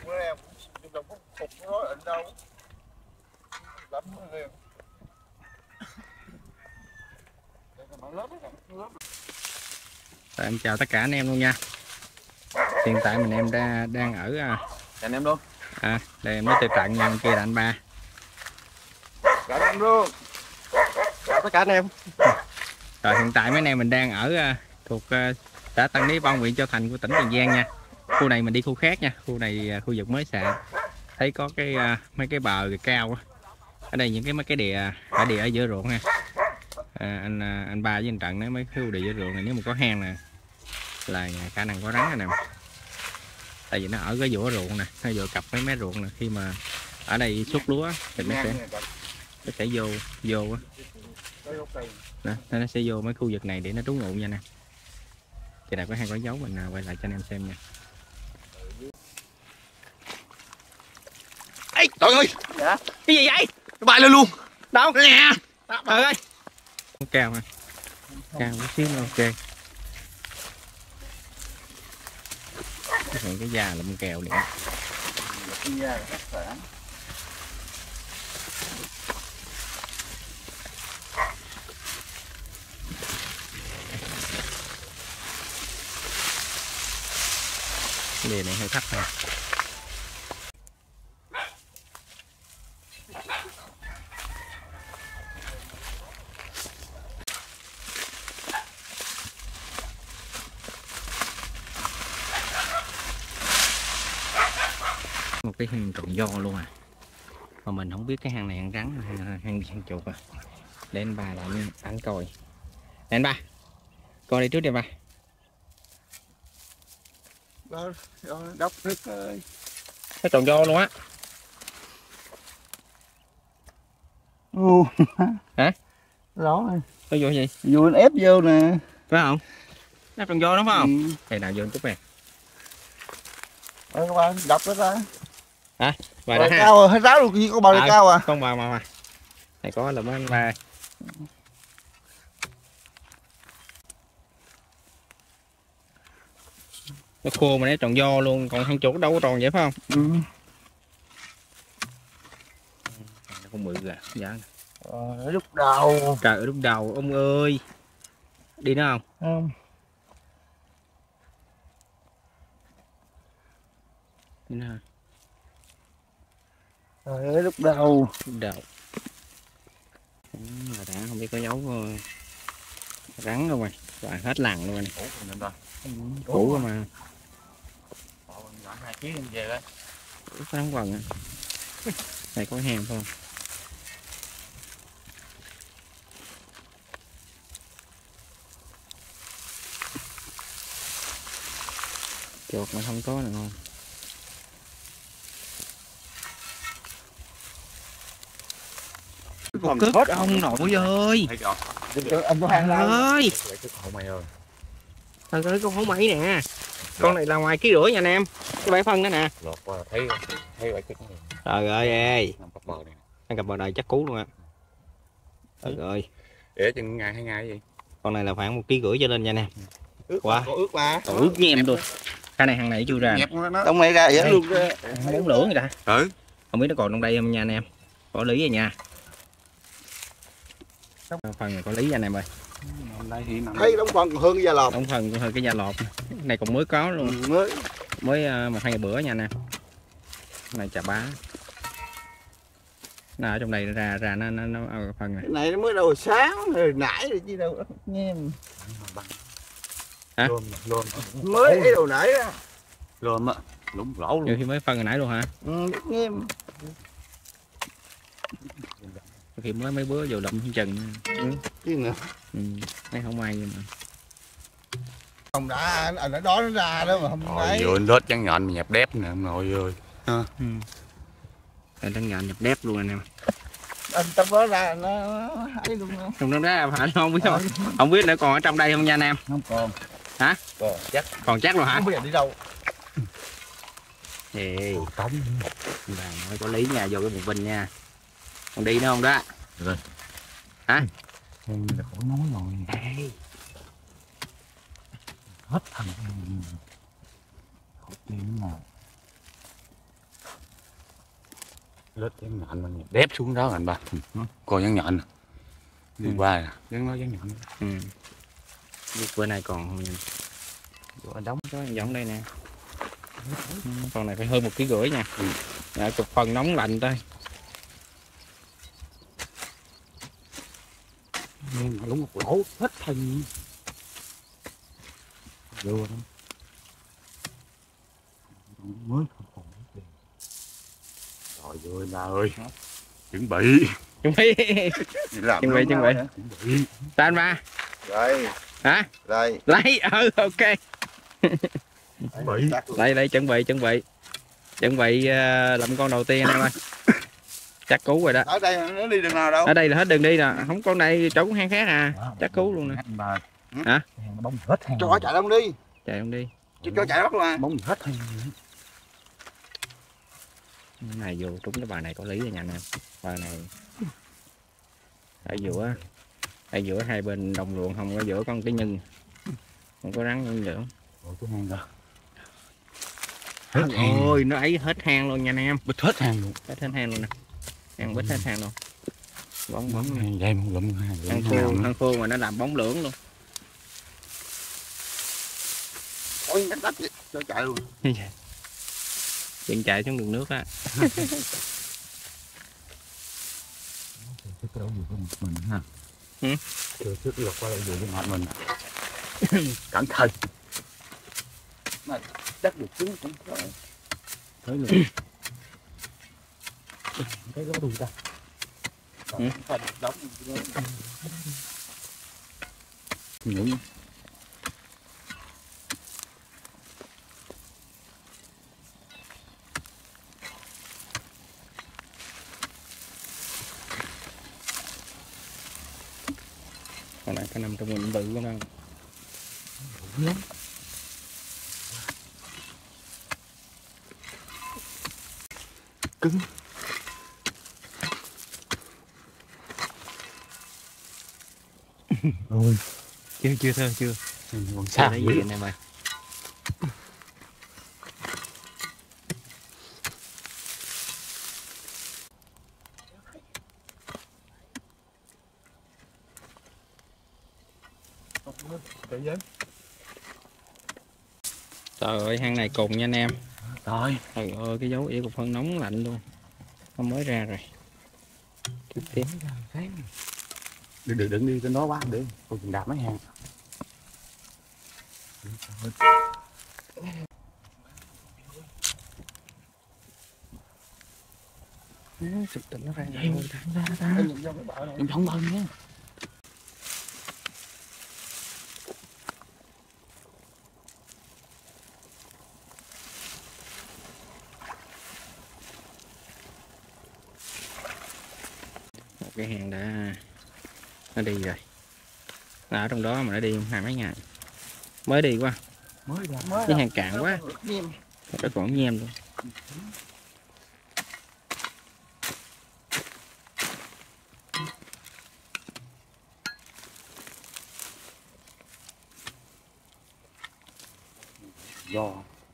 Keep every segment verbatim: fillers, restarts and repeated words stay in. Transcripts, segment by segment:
bữa em nhưng mà không phục nó ở đâu lắm liền. Rồi, em chào tất cả anh em luôn nha. Hiện tại mình em đã, đang ở anh em luôn. À, đây em nói từ tận nha, kia là anh Ba. Chào anh em luôn. Chào tất cả anh em. Rồi hiện tại mấy anh em mình đang ở thuộc xã Tân Lý Bông, huyện Châu Thành của tỉnh Tiền Giang nha. Khu này mình đi khu khác nha, khu này khu vực mới xạ. Thấy có cái mấy cái bờ cao á. Ở đây những cái mấy cái đìa ở đìa ở giữa ruộng nha. À, anh anh Ba với anh Trận nói mấy khu đìa giữa ruộng này nếu mà có hang nè là khả năng có rắn nè. Tại vì nó ở cái giữa ruộng nè, nó vừa cặp mấy mé ruộng nè, khi mà ở đây xuất lúa thì nó sẽ nó sẽ vô vô á. Nè, nó sẽ vô mấy khu vực này để nó trú ngụ nha nè. Thì nào có hang có dấu mình quay lại cho anh em xem nha. Ê, trời ơi. Dạ. Cái gì vậy? Nó bay lên luôn. Đâu? Nè. Trời ơi. Cao ha. Cao một xíu nữa, ok. Cái da là bông kèo điện. Cái da là rất khỏe. Cái đề này hơi thấp ha. Một cái hang trộn do luôn à, mà mình không biết cái hang này hang rắn hay hang, hang, hang chuột à. Để anh Ba lại anh coi. Để anh Ba coi đi trước đi ba. Đó, đốc nước ơi. Cái trộn do luôn á. Ồ. Hả? Rõ rồi. Có vô gì? Vô anh ép vô nè. Phải không? Ép trộn do đúng không? Ừ. Thì nào vô chút nè. Ơi qua đập nó ra. Hả? Và Bờ cao rồi, hết ráo luôn, chỉ có bờ này à, cao à. Không bờ mà mà. Này có là mấy anh Ba. Nó khô mà nó tròn do luôn, còn hang chuột đâu có tròn vậy phải không? Ừ. Nó con mười kìa, dạ. Ờ, lúc đầu. Trời ơi lúc đầu ông ơi. Đi nữa không? Không. Đi nữa hả? Trời ơi lúc đầu. Lúc đầu. Ừ, là đã không biết có dấu rắn đâu mày. Rồi hết lằn luôn này. Cũ rồi mà. Hai ký về đấy. Rắn quần á. Này có hang không? Chuột mà không có là ngon. Còn cứt ông nội ơi. Anh có hang ơi. mày ơi. Thằng ơi con hổ mày nè. Con này là ngoài ký rưỡi nha anh em. Cái bãi phân đó nè. Lọt qua thấy thấy vậy. Trời ơi ê. Nằm cặp bờ này. Ăn cặp bờ này chắc cú luôn á. Trời ơi. Để chừng ngày hai ngày gì. Con này là khoảng một ký rưỡi cho lên nha nè. Ướt quá. Có ướt mà. Còn ướt nhem luôn. Cái này hàng này chui ra. Trong này ra vậy luôn. Bốn lưỡng rồi ta. Ừ. Không biết nó còn trong đây không nha anh em. Có lý rồi nha. Phần này có lý anh em ơi. Thấy đóng phần còn hơn cái da lọt. Đóng phần hơn cái da lọt. Này còn mới có luôn. Ừ, mới. Mới một hai ngày bữa nha anh em. Này chà bá. Nó ở trong đây ra ra nó nó, nó phần này. Cái này nó mới đầu sáng rồi nãy rồi chứ đâu nhem. Hả? Lôm, mới ấy đầu nãy đó. Lôm á, lủng lỗ luôn. Nhiều khi mới phân hồi nãy luôn hả? Ừ, nhem. Khi mới mấy bữa vô đậm chừng. Ừ, chứ nữa. Ừ, thấy không ai nhưng mà. Không đã anh đã đó nó ra đó mà không thấy. Rồi lết trắng nhọn mà nhập đép nè ông nội ơi. Ha. Ừ. Anh trắng nhọn nhập đép luôn anh em. Anh tập đó ra nó ấy luôn đó. Trong đó ra phải không biết không? Không biết nữa còn ở trong đây không nha anh em. Không còn. Hả? Còn chắc. Còn chắc luôn hả? Không biết đi đâu. Ê, tống. Bà nói có lý nha, vô cái bụng vinh nha. Còn đi nữa không đó? Rồi. Hả? Ừ, là khổ nói rồi. Ê. Hết thằng. Hốt đi nữa nào. lết dán nhọn mà đép xuống đó anh ba. Coi dán nhọn nè. Đi Ừ. qua nè, dán nó dán nhọn. Ừ. Bữa nay còn không nhìn. Bữa đóng Có giống đây nè. Ừ, con này phải hơn một ký rưỡi nha. Ừ. Dạ, chục phần nóng lạnh thôi. Nhưng mà đúng một lỗ hết thân. Vô đó. Mới không còn tiền. Trời ơi ba ơi. Chuẩn bị. Chuẩn bị. Làm Chuẩn bị, chuẩn bị. Chuẩn bị. Tan ba. Đây, Hả? đây. Lấy. Ừ, ok. Chuẩn bị. Đây, đây, chuẩn bị, chuẩn bị. Chuẩn bị uh, làm con đầu tiên anh em ơi. Chắc cứu rồi đó. Ở đây nó đi đường nào đâu? Ở đây là hết đường đi nè. Không con này trốn hang khác à. Chắc cứu luôn nè. Mà Hả? bóng hết hang. Cho chạy đông đi. Chạy không đi. Chứ cho chạy bắt luôn à. Bóng hết hang. Cái này vô trúng cái bà này có lý rồi nha anh em. Bà này ở giữa, ở giữa hai bên đồng ruộng, không có giữa con cái nhân, không có rắn nhân nữa. Ôi cái hang đó. Hết ôi nó ấy hết hang luôn nha anh em. Bít hết hang luôn. Hết hết hang luôn nè. Hang bít hết hang luôn. Bóng bóng nè. Hang dây một lụm hang. Hang khô, hang khô mà nó làm bóng lưỡng luôn. Ôi đất đất cho chạy luôn. Chuyện chạy xuống đường nước á. Sức đâu vừa có một mình ha. Ừ. Chưa sức lột qua đây vừa với mình. Cẩn thận. Này, đất được trứng cũng có. Thấy luôn. Cái đó đùi ta. Ừ. Phải đóng. Nhúng. Còn lại cái nằm trong mình bự của nó. Lắm. Cứng. Ôi. Chưa chưa thơ chưa. Còn Sao xa đấy gì anh em ơi. Trời ơi hang này cùng nha anh em. Rồi. Trời ơi cái dấu ỉa của phân nóng lạnh luôn. Nó mới ra rồi. Tiếp tiếp. Đừng đừng đừng đi trên đó quá để tôi đạp mấy hàng. Sụp tỉnh nó ra Em ra ra. Em không bơi nhé. Một cái hàng đã nó đi rồi. Nó ở trong đó mà nó đi hai mấy ngày. Mới đi quá. Mới ra. Cái hàng cạn quá. Nó còn nhem luôn. Do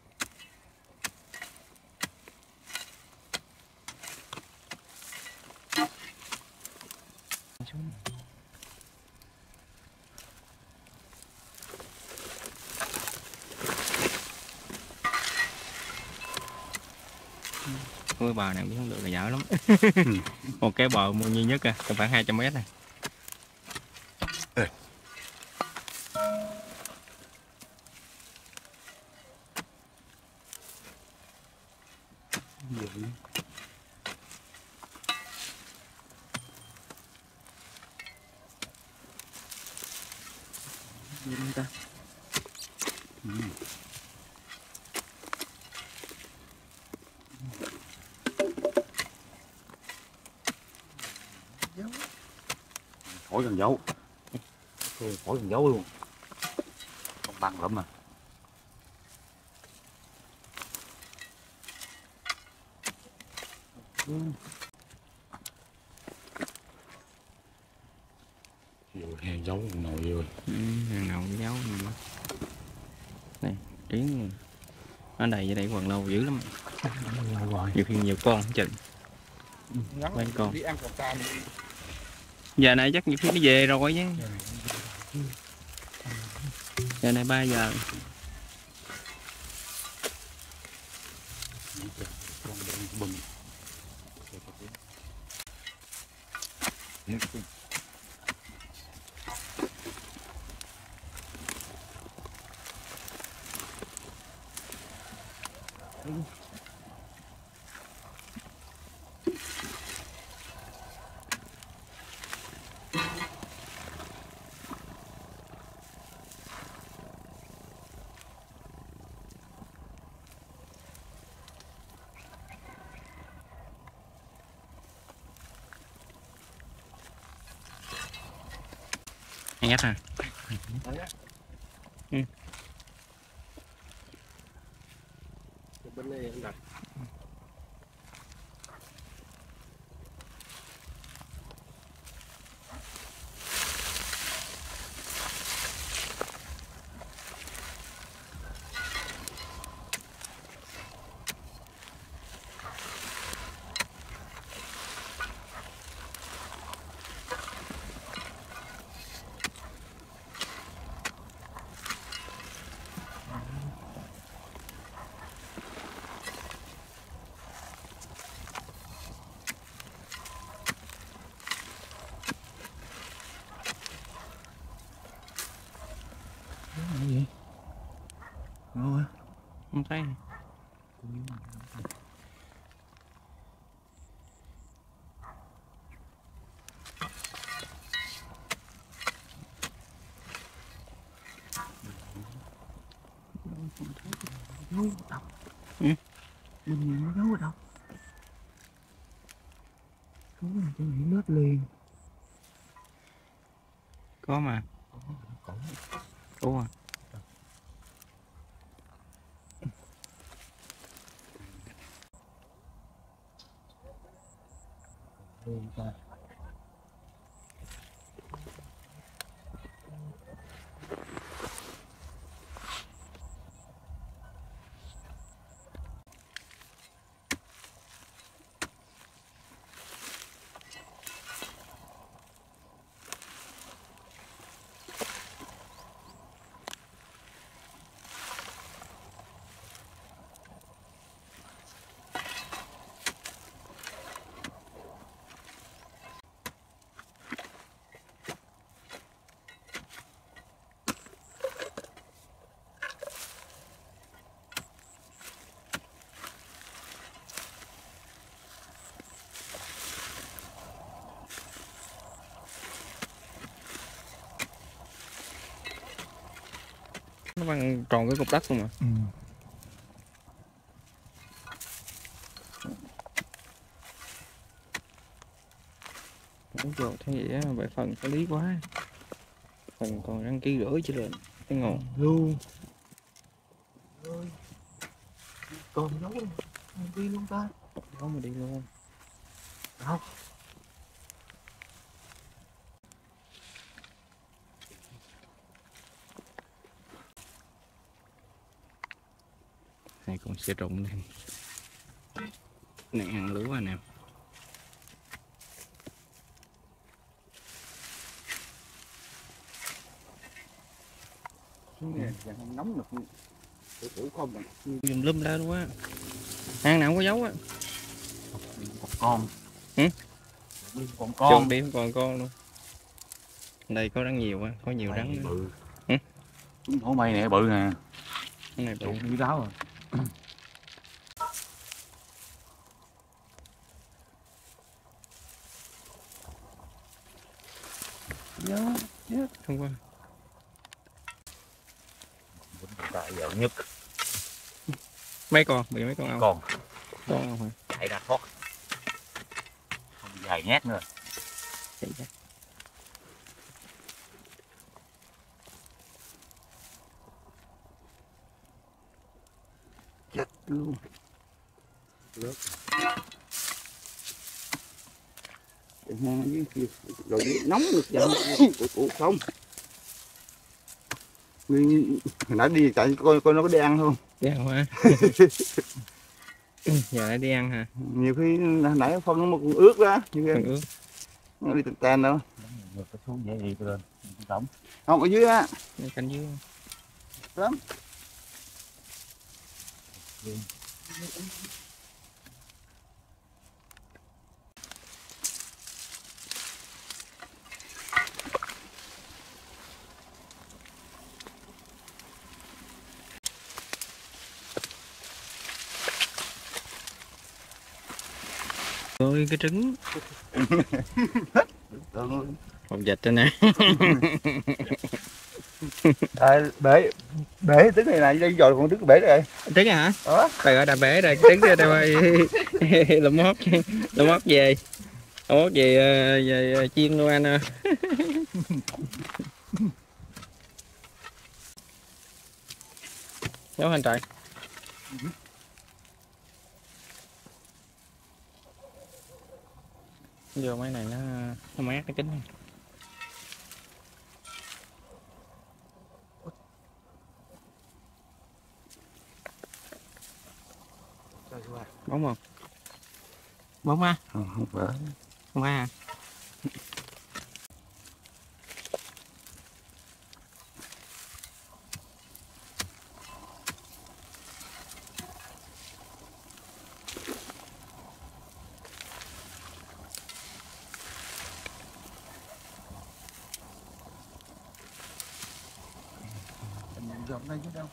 Ôi bờ này biết không được là dở lắm. Một cái bờ mua duy nhất à, tầm khoảng hai trăm mét này. Ta. ừ. Khỏi cần dấu. Khỏi cần dấu luôn. Không bằng lắm mà. Ừ. Hang dấu nồi rồi. Ừ, hàng nào cũng dấu nữa. Này, tiếng ở đây vậy đây quần lâu dữ lắm. Lâu rồi. Nhiều khi nhiều con chừng. ngắn Bên còn. đi ăn còn cam. Giờ này chắc nhiều khi nó về rồi chứ. Giờ này ba giờ. bừng. Hay nhất à. Ừ. Bên này anh đặt. Cái gì? Ngon á. Không thấy. Giấu đâu? Ừ. Mình nhìn nó giấu ở đâu? Xuống này cho nghĩ lết liền. Có mà. Cổ. Ủa à. Luôn ta. Nó bằng tròn cái cục đất không à. Ừ. Ủa trời, thấy vậy á, vậy phần có lý quá. Phần còn đăng ký rưỡi chứ lên. Cái ngon. Luôn. Ơi. Còn giấu đâu? Không đi luôn ta. Đó mà đi luôn. Đâu? Này còn sẽ rụng này. Này ăn lúa nè. Xuống này không nóng được. Tự tử không rồi. Dùm lum ra luôn á. Hang nào không có dấu á. Còn con. Ừ? Đi còn Con con. đi không còn con luôn. Đây có rắn nhiều á, có nhiều Mày rắn nữa. bự. Ừ? Hổ mây này bự nè. Cái này bự. Trụng như đáo rồi. Nhớ, chết. Không qua. Tại giờ nhất. Mấy con, bị mấy con ong. Con. Con ong hả? Chạy ra thoát. Không dài nhát nữa. Chạy ra. Chết luôn. Lớp. Rồi nóng được vậy. Ủa, ủa không. Nguyên hồi nãy đi chạy coi coi nó có đi ăn không? Đi ăn hả? Giờ lại đi ăn hả? Nhiều khi nãy phân nó một con ướt đó, như Còn ướt. nó đi tèn tèn đâu. Ngược cái xuống dễ gì lên tổng Không ở dưới á. Canh dưới. Lắm. Ôi cái trứng. Tưởng Hột vịt đây nè. à, bể bể trứng này này đây rồi còn trứng bể rồi. Trứng hả? Đó. Trời ơi đã bể rồi, trứng ra đâu ơi. Làm mót, làm mót về. Làm mót về, về, về chiên luôn anh ơi. Nấu hành trời. Vô mấy này nó nó mát cái kính. Bóng không? Bóng á? Không, không phải. Không phải hả? Dòng đây chứ đâu.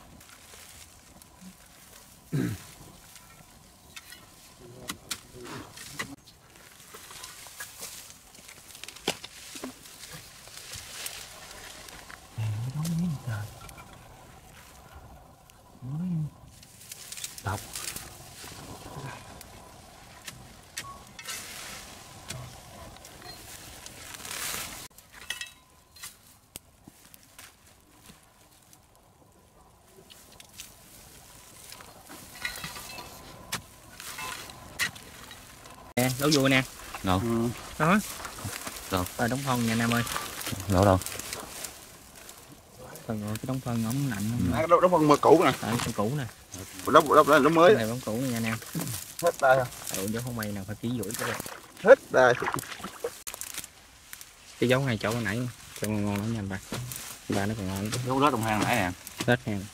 đọc Nè, lẩu vui nè. đâu Ừ. Đó. Đâu? Ờ đóng phân nha Nam ơi. đâu đâu Phần rồi cái đóng phân ống lạnh không? À, đó, đó phần mưa cũ nè. Tại con cũ nè. Đó, đó, đó, đó mới. Cái này bóng cũ nè nha Nam. Hết đây. Ừ, dấu không may nào phải ký rưỡi cái đây. Hết đây. Cái dấu này chỗ hồi nãy cho ngon ngon lắm nha anh ba. Ba nó còn ngon. dấu đó trong hang nãy nè. Tết hàng.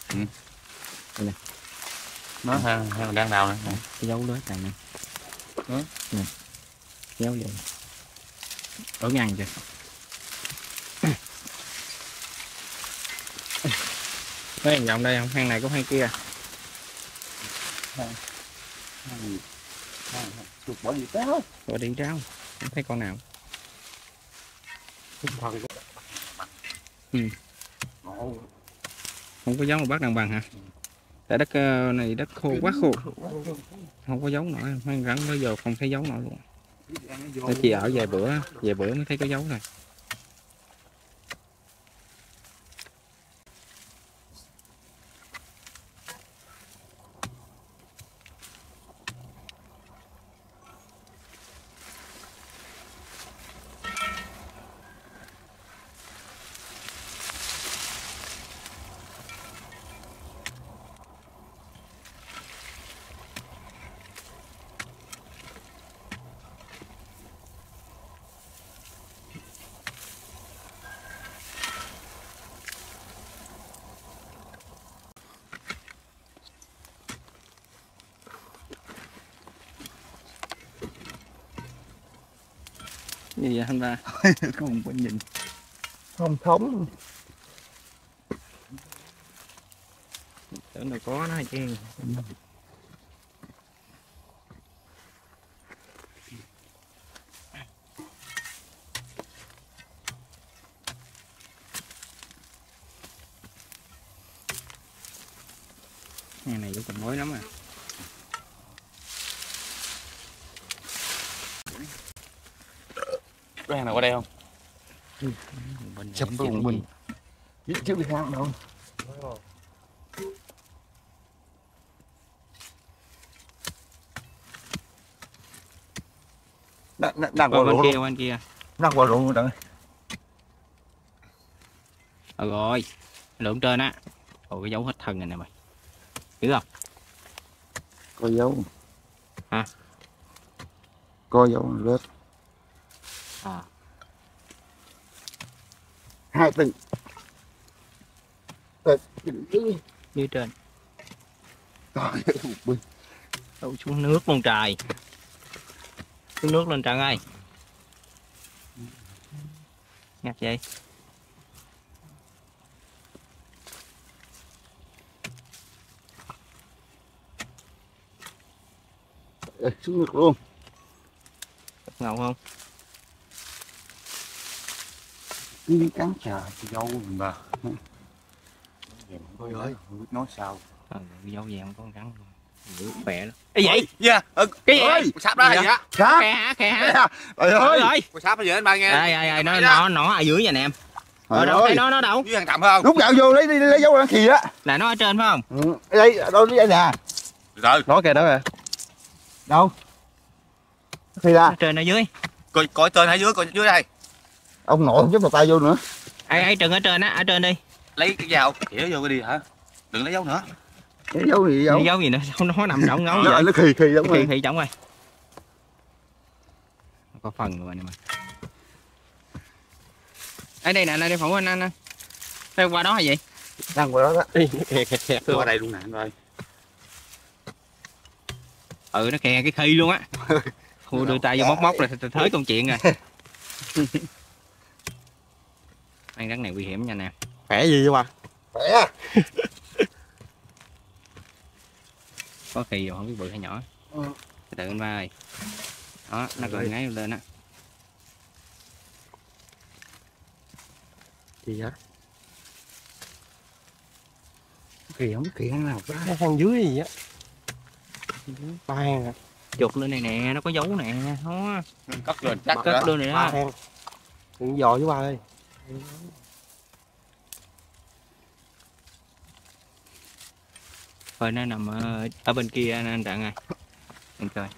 Nó hang hang đang đào nè. Cái dấu lết này nè. Ừ. Nè. Dấu vậy. Ở ngang chưa? Có hàng vòng đây không? Hang này có hang kia. Chuột bỏ gì táo. Rồi đi rau. Không thấy con nào. Ừ. Không có dấu mà bắt đằng bằng hả? Tại đất ờ, này đất khô quá khô. Không có dấu nổi, mấy rắn mới vô không thấy dấu nổi luôn. Nó chỉ ở vài bữa, vài bữa mới thấy có dấu này. Gì vậy anh ba? Không có nhìn. Không thống. Tưởng đâu có nó chứ. Ngày này cũng còn mới lắm à. Có hang nào qua đây không? Chấm với bụng mình. Chứ đi hang đâu. Đang đang qua Qua bên ruộng kia, luôn. qua bên kia. Đang qua ruộng rồi. Ờ rồi, lượng trên á. Ồ cái dấu hết thân này nè mày. Hiểu không? Có dấu. Hả? Có dấu rớt. À. Hai tầng. Dưới trên. Trời ơi. Đâu xuống nước luôn trời. Xuống nước lên trời ơi. Ngặt vậy. Ê, xuống nước luôn. Ngầu không? Đi cắn trời. Dâu mà. Ôi ơi, không biết nói sao. Ờ, dấu vàng con cắn luôn. Dữ khỏe lắm. Cái gì? Dạ. Ừ. Cái gì? Ơi, Sáp đó gì á? Sáp. Khe hả? Khe hả? Trời Trời ơi. ơi. Con sáp nó về anh ba nghe. Đây, đây, đây, nó, nó, nó ở dưới vậy nè em. Ở Trời đâu? ơi. Thấy nó, nó đâu? Dưới hàng thầm phải không? Rút gạo vô lấy đi lấy dấu ăn khì á. Là nó ở trên phải không? Ừ. Đây, đâu đây nè. Rồi. Đó kìa đó kìa. Đâu? Khì ra. Ở trên ở dưới. Coi coi trên hay dưới, coi dưới đây. Ông nội không dám vào tay vô nữa. Ai ai trừng ở trên á, ở trên đi. Lấy cái dao khỉa vô cái đi hả? Đừng lấy dấu nữa. Cái dấu gì dấu? Cái dấu gì nữa? Sao nó nằm trọng ngấu Nó, vậy? nó khì khì giống Khỉ rồi. khỉ trọng rồi. Có phần rồi nè mà. Ở đây nè, đây phụ anh anh. Đây qua đó là gì? Đang qua đó đó. Kẹt kẹt kẹt Qua đây luôn nè anh ơi. Ừ nó kè cái khi luôn á. Khu đưa tay vô móc móc là tới công chuyện rồi. Ăn rắn này nguy hiểm nha nè. Khỏe gì vậy ba? Khỏe. Có khi rồi không biết bự hay nhỏ. Ừ. Từ từ anh ba ơi. Đó, nó còn ngáy lên á. Gì vậy? Khì không biết khì ăn nào ra. Hàng dưới gì á? Ba hàng hả? Chuột lên này nè, nó có dấu nè. Đó. Cất lên chắc Cất lên này ba đó. hàng. Đừng dò với ba ơi. Rồi nó nằm ở, ở bên kia anh, anh Trạng ơi. Anh coi.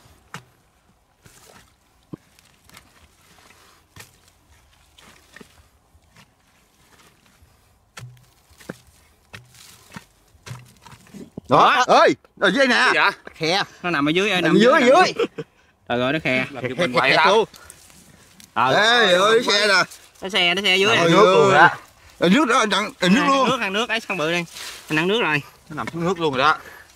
Đó, ơi, ở dưới nè. Gì vậy? Khe, nó nằm ở dưới ơi, nằm Nằm dưới nằm dưới. Rồi rồi nó khe. Làm cho mình quậy lắm. Ờ. Ê ơi xe nè. Nó xe, nó xe dưới Ôi này. nước luôn đó. Ở nước đó anh ăn nước luôn. Nước, ăn nước ấy, xong bự đi. Anh ăn nước rồi. Nó nằm xuống nước luôn rồi đó.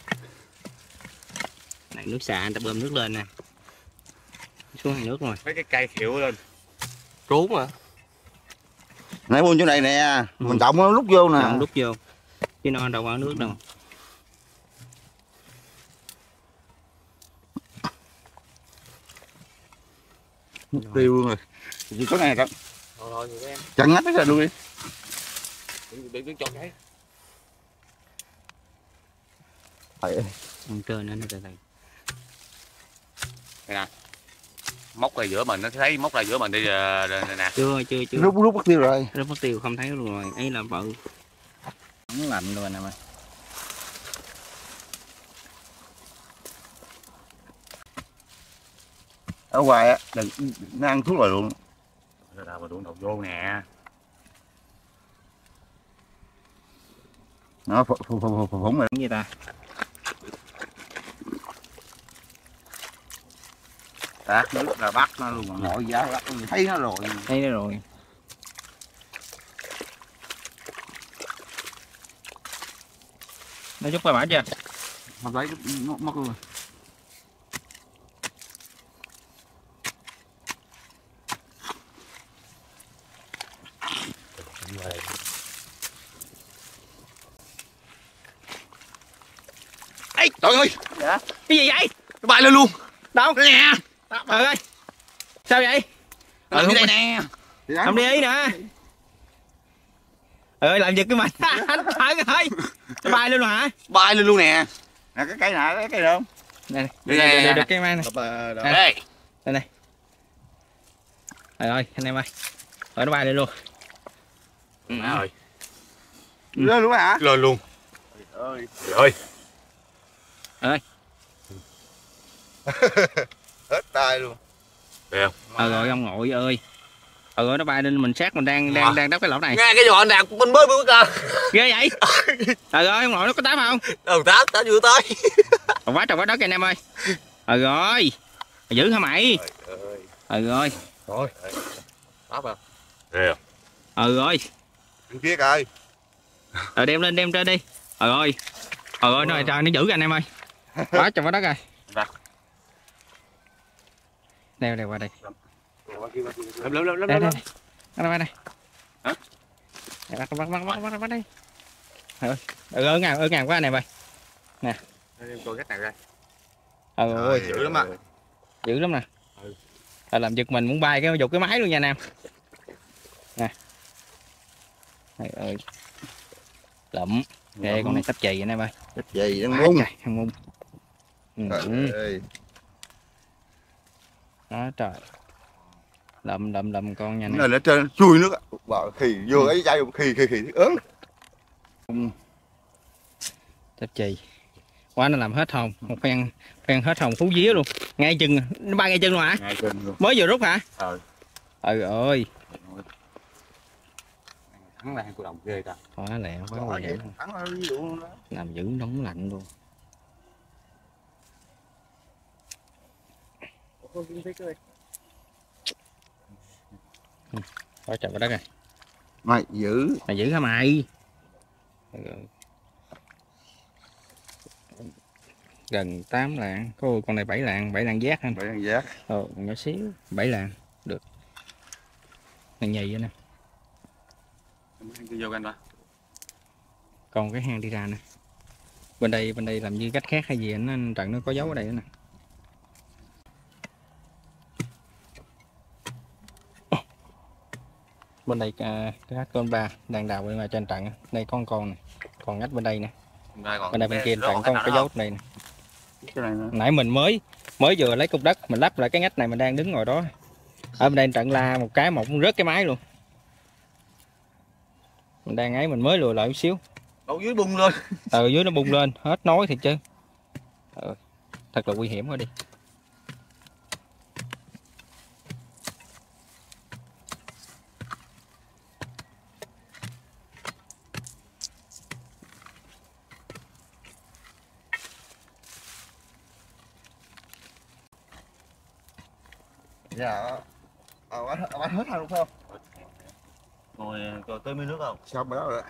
Này nước xả anh ta bơm nước lên nè. Xuống hàng nước rồi. Mấy cái cây khỉu lên. Trốn hả? Nãy buôn chỗ này nè, mình động nó lúc vô nè. Động đút vô. Chứ nó đâu có nước đâu. Tiêu luôn rồi. Chỉ có này đó. Rồi rồi người em. Chặn ngắt ra luôn đi. Đừng đừng chọn cái. Ăn trên nó từ từ. Móc ra giữa mình nó thấy móc ra giữa mình đi nè nè. Chưa, chưa, chưa. Lúc lúc mất tiêu rồi. Nó mất tiêu không thấy luôn rồi. Ấy là bự. Nó lạnh rồi nè mà. Ở ngoài á, đừng nó ăn thuốc rồi luôn. Rồi đâu mà đuổi đầu vô nè. Nó phụng phụng phụng phụng rồi. Cái gì ta? Tát nước là bắt nó luôn, nội giá bắt thấy nó rồi. Thấy nó rồi. Nó chút qua bả chưa? Không lấy nó mất luôn. Ê trời ơi. Dạ. Cái gì vậy? Nó bay lên luôn. Đâu? Nè. Trời ơi. Sao vậy? Nó Ừ, dưới không, đây nè. không đi ý nè. Ơi làm giật cái mình. Anh trời ơi. Nó bay luôn rồi hả? Bay lên luôn nè. Nè cái cây nè, cái cây đâu? Nè, Đây nè, được, nè, được nè. cái mai này. Đây. Đây này. Trời ơi, anh em ơi. Rồi nó bay lên luôn. Ừ. Má ơi. Lên luôn hả? Lên luôn. Ơi. Trời ơi. Ơi. Hết tay luôn. Được. Ờ rồi ông nội ơi. Ờ rồi nó bay lên mình sát mình đang đang đang đắp cái lỗ này. Nghe cái giò đạc bên bơi bước ra. Ghê vậy? Ờ rồi ông nội nó có tám không? Đầu tám tám vừa tới. Còn quá trời quá đất kìa anh em ơi. Ừ rồi. Giữ hả mày? Trời ơi. Ừ rồi. Rồi. Đáp à. Nè. Ừ rồi. Ăn kia coi. Rồi đem lên đem trên đi. Ừ rồi. Ừ rồi nó trời nó giữ anh em ơi. Quá trời quá đất rồi. Đeo đeo qua đây. Lắm lắm lắm lắm Đây lắm. đây. Đây đây đây. Hả? Bắt bắt bắt bắt bắt bắt đây. Ừ ừ ở ngàn ở ngàn quá anh em ơi. Nè. Em coi cách nào ra. Ừ ơi. Dữ lắm à. Dữ lắm nè. Ừ. Rồi làm giật mình muốn bay cái giục cái máy luôn nha anh em. Nè. Trời ơi. Lụm. Ghê con này sắp chì anh em ơi. Cái gì đang Quá ngung. trời, thằng ngung. Ừ. Trời ơi. Đó trời. Lụm lụm lụm con nha Cái nè. này nó trên chui nước. Bảo khỉ vô ấy dây khỉ khỉ khỉ ớn. Sắp chì. Quá nó làm hết hồn. Một phen phen hết hồn phú vía luôn. Ngay chừng nó bay ngay chân luôn hả? Ngay trên luôn. Mới vừa rút hả? Ờ. Ừ ơi. Thắng là cô đồng ghê ta. Quá lẹ quá Có nguy vậy. hiểm luôn. Thắng nó ví dụ luôn đó. Làm dữ nóng lạnh luôn. Quá trời quá đất rồi. Mày giữ. Mày giữ hả mày? Gần tám lạng. Cô con này bảy lạng, bảy lạng giác anh. Bảy thằng giác. Ờ, nhỏ xíu, bảy lạng. Được. Này nhì vậy nè. Đi vô anh ba. Còn cái hang đi ra nè. Bên đây bên đây làm như cách khác hay gì anh, anh trận nó có dấu ở đây nữa nè. Bên đây cái ngách con ba đang đào bên ngoài trên trận. Đây con con này. Còn ngách bên đây nè. Bên đây bên kia trận có một cái dấu đây nè. Cái này nữa. Nãy mình mới mới vừa lấy cục đất mình lắp lại cái ngách này mình đang đứng ngồi đó. Ở bên đây trận la một cái một rớt cái máy luôn. Mình đang ấy mình mới lùi lại một xíu. Đâu dưới bung lên. Từ dưới nó bung lên hết nói thiệt chứ. Ừ, thật là nguy hiểm quá đi. Dạ. Ờ anh anh hết hàng luôn phải không? Ngồi coi tới mấy nước không? Sao mà đó rồi.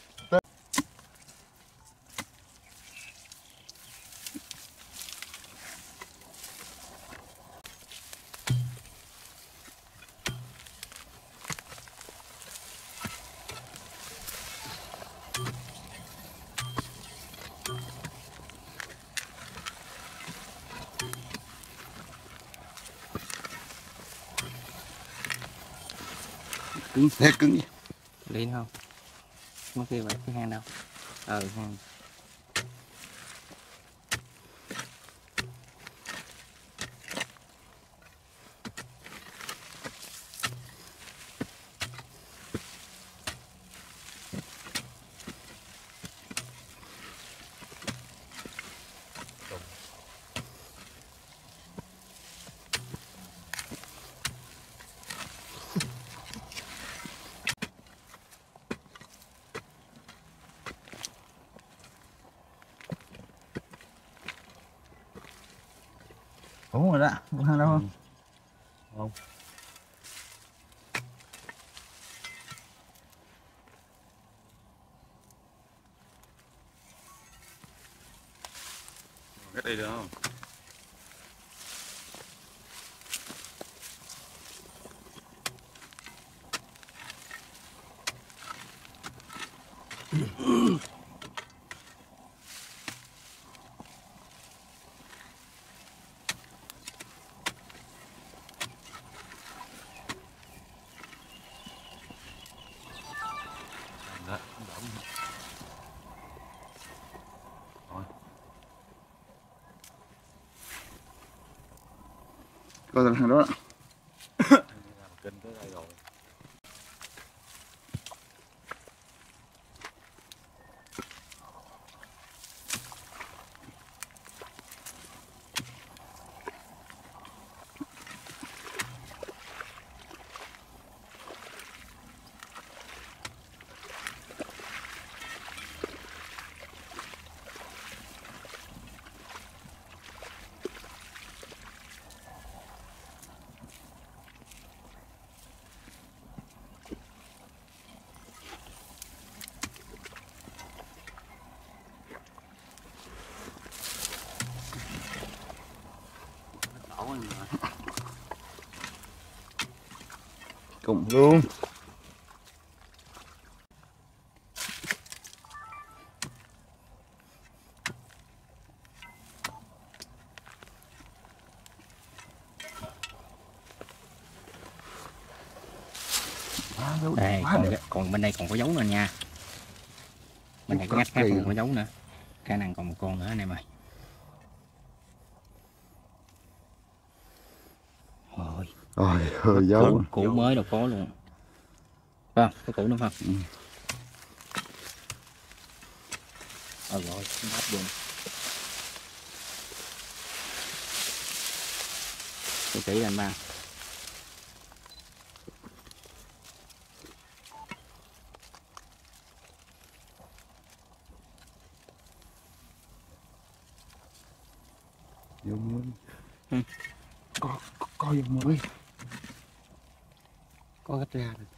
Cứng thế cứng vậy. Đi không? Mất kia vậy cái hang đâu? Ờ hang. Đúng rồi đó, không hàng đâu không? Không. Cách đây được không? Coi thằng hàng đó. Kinh tới đây rồi. cùng luôn. Đây, còn, còn bên đây còn có dấu nữa nha. Bên này có ngắt khác còn có dấu nữa. Khả năng còn một con nữa anh em ơi. Rồi. Rồi, hơi dấu. Củ, củ mới đâu có luôn. Phải không? Có củ nữa không? Ừ. Ờ rồi, bắt luôn. Tôi chỉ anh ba. Vô mới. Ừ. Có, có, có vô mới. Có gấp ra rồi.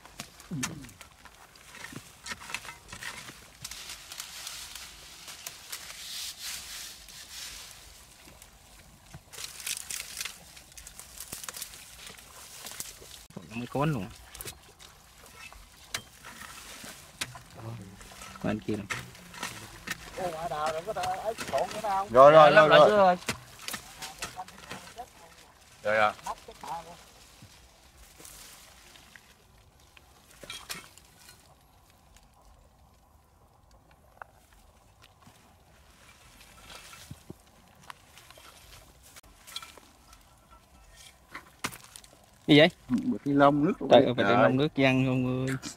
Nó mới có luôn. Bên kia này. Rồi rồi rồi rồi. Rồi rồi à. Gì vậy? Bịch ni lông nước. Trời ơi, bịch ni lông nước văng không ơi.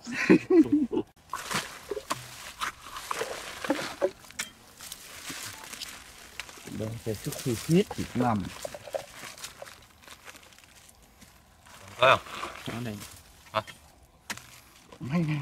Đây sẽ xuất khi huyết Việt Nam. Thấy không? Ở đây. Hả? Mấy nè.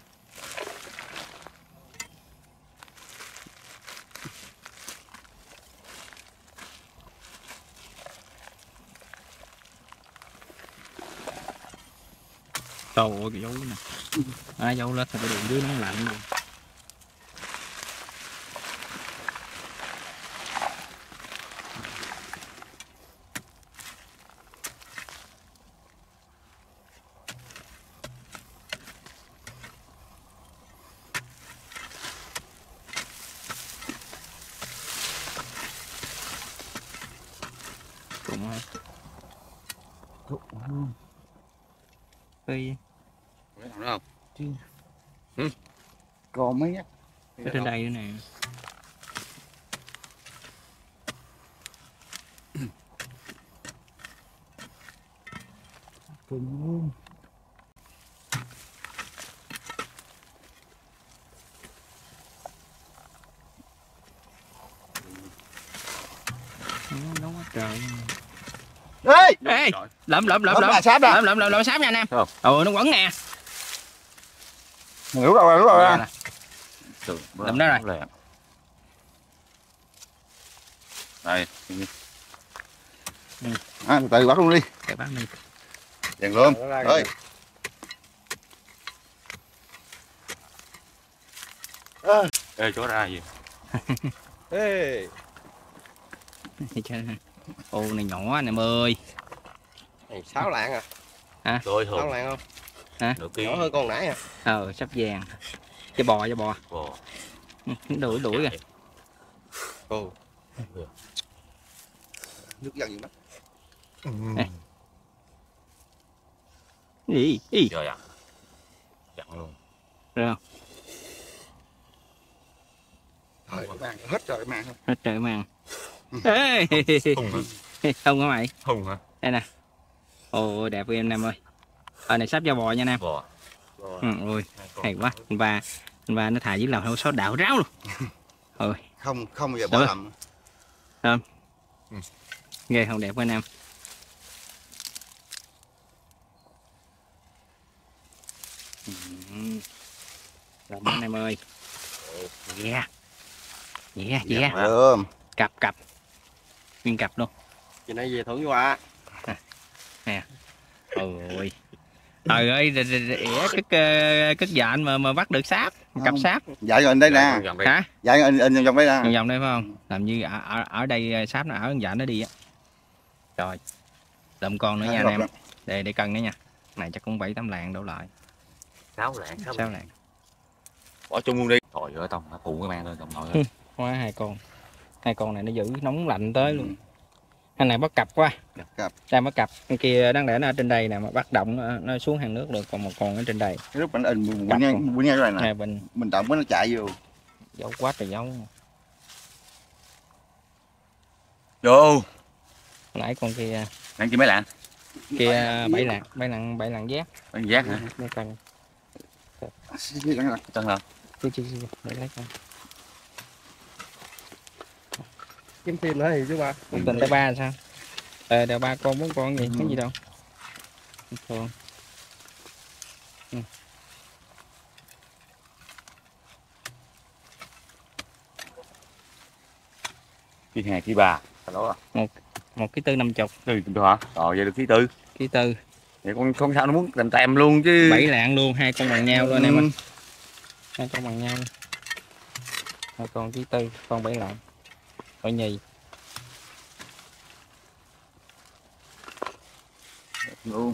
Trời ơi, cái dấu nè. À, dấu lên thì cái đường dưới nó lạnh luôn. Cũng hay. Cũng Cây Thấy thằng đó không? ừ. Còn mấy á. cái trên đây nữa nè. Cùng luôn. Nó quá trời. Ê! Ê, lượm lượm lượm Lượm lượm. là sáp nè. Lượm lượm lượm lượm sáp nha anh em. Không. Ừ, nó quẩn nè. Đúng rồi, đúng rồi. Lượm đó rồi. Đây. Ừ. À, từ từ bắt luôn đi. Để bắt đi. Đèn luôn. Ơi. Ê, chó ra gì? Ê. Ô này nhỏ anh em ơi. Này sáu lạng à? Hả? Đôi Sáu thường. lạng không? Hả? Nửa ký. Nhỏ hơn con nãy à? Ờ, sắp vàng. Cho bò cho bò. Bò. Đuổi đuổi kìa. Ồ. Nước dần gì mắt. Gì? Gì? Rồi à. Chặn luôn. Rồi không? Thôi, mang hết rồi mang. Hết trời mang. Ê. Hùng hả? Không hả mày? Hùng hả? Đây nè. Ồ đẹp em Nam ơi. Ở này sắp cho bò nha Nam. Bò. Ừ, ôi hay quá. Anh ba anh ba nó thà với lòng heo số đạo ráo luôn. Ôi Không không bao giờ bỏ Được. lầm. Không. Ừ. Ghê không đẹp quá Nam. Ừ. Làm anh em ơi. Yeah. Yeah, yeah. Ừ. Cặp cặp. Nguyên cặp luôn. Chị này về thưởng qua. Nè. Ôi. Trời ơi, cất cất dạn mà mà bắt được sáp, cặp sáp. Dạ rồi anh đây nè. Hả? Dạ anh anh vòng đây nè. Vòng vòng đây phải không? Làm như ở ở, ở đây sáp nó ở dạn nó đi á. Rồi. Lượm con nữa nha anh em. Để để cân nữa nha. Này chắc cũng bảy tám lạng đổ lại. Sáu lạng, sáu Sáu lạng. Bỏ chung luôn đi. Trời ơi tông nó phụ cái mang lên tông nội ơi. Quá hai con. Hai con này nó giữ nóng lạnh tới luôn. Anh này bắt cặp quá. Cặp. Đây bắt cặp, con kia đáng lẽ nó ở trên đây nè, mà bắt động nó, nó xuống hàng nước được, còn một con ở trên đây. Cái lúc mình in mình quên ngay quên ngay rồi nè. Hai bên Mình động nó chạy vô. dấu quá trời dấu. Vô. Nãy con kia Nãy chỉ mấy lạng? kia bảy lạng, bảy lạng, bảy lạng giác. Bảy giác hả? Mấy con. Chân hả? Chứ chứ chứ, để lấy con. Kiếm thêm nữa thì chứ ba. Con tình tới ba sao? Ờ, đều ba con, bốn con gì, Ừ. cái gì đâu. Con. Ừ. Ký hai, ký ba. Đó. Một ký tư năm chục. Tư được hả? Rồi vậy được ký tư. Ký tư. Vậy con không sao nó muốn tèm tèm luôn chứ. Bảy lạng luôn, hai con bằng nhau luôn anh em ơi. Hai con bằng nhau. Hai con ký tư, con bảy lạng. Ở nhì. Luôn.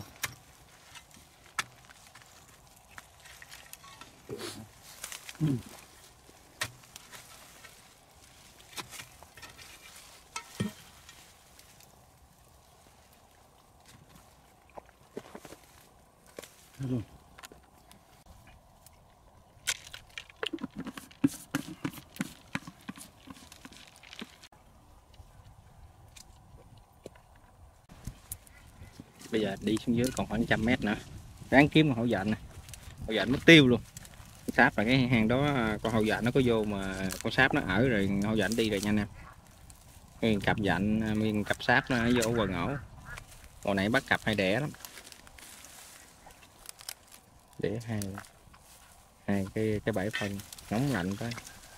Bây giờ đi xuống dưới còn khoảng trăm mét nữa, ráng kiếm con hổ dện này, hổ dện mất tiêu luôn. Sáp là cái hang đó, con hổ dện nó có vô mà con sáp nó ở rồi hổ dện đi rồi nha anh em. Cái cặp dện miếng cặp sáp nó vô quần ổ. Hồi nãy bắt cặp hay đẻ lắm, để hai hai cái cái bãi phân nóng lạnh tới.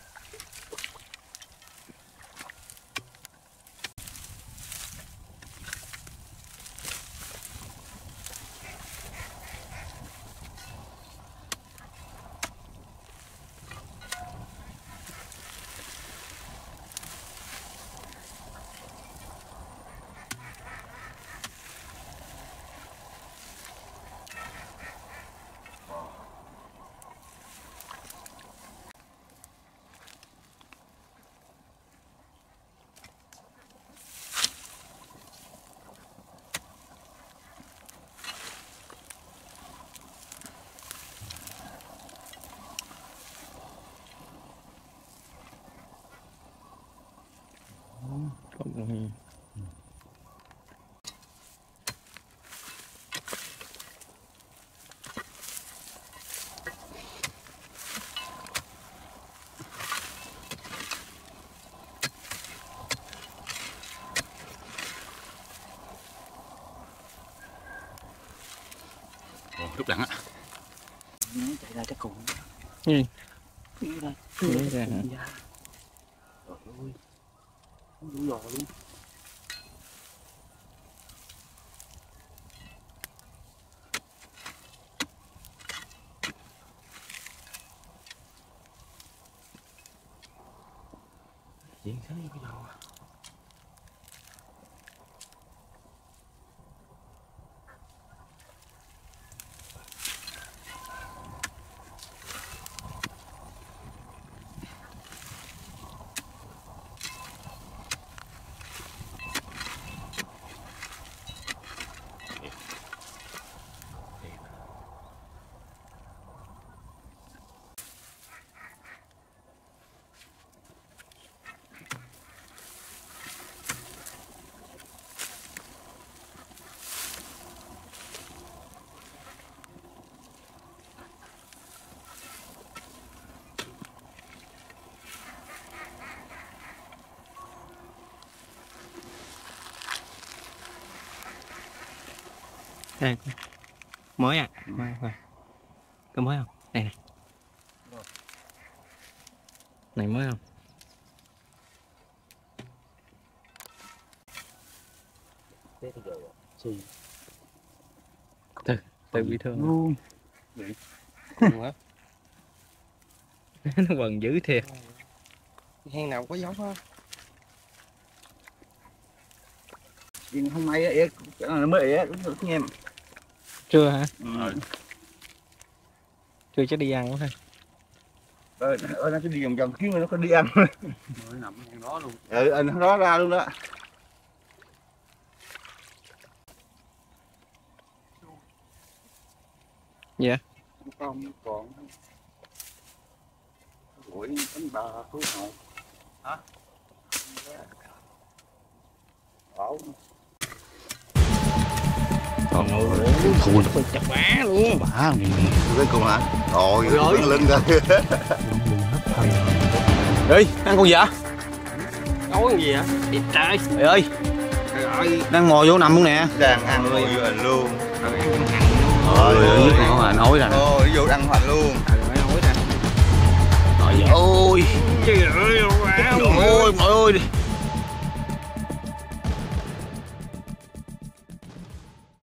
Cũng... Ồ, lúc lặng á. Chạy ra chắc cùng. Ừ. Đi ra. Đi ra hả? Trời ơi. Đủ rồi luôn. Diễn sáng như cái đầu à. Đây. Mới à? Mới rồi. Có mới không? Đây này. Này mới không? Từ, từ bị thương Luôn. nó quần dữ thiệt. Hang nào có dấu á. Nhưng hôm nay á, nó mới ế, đúng rồi anh em. Trưa hả? Ừ. Trưa chắc đi ăn quá thôi. Ơi, ơi nó cứ đi vòng vòng kiếm nó có đi ăn. Mới nằm ở đó luôn. Ừ, ừ nó ra luôn đó. Dạ. Không còn buổi bánh bà thú hồn. Hả? Ổn. Còn ơi, Thua tôi chặt má luôn. bả mình Cuối cùng hả? Ôi, Ôi. lưng lưng rồi. đi ăn con gì vậy? Nói cái gì hả? Thịt trời. Trời ơi, Trời ơi. đang ngồi vô nằm luôn nè. Đang ăn vô hành luôn. Trời ăn hành Trời ơi, luôn. con là nói ra nè. Ôi, vô ăn hoành luôn. Trời ơi, nói nè. Trời ơi. Trời ơi, wow. Ôi, trời ơi.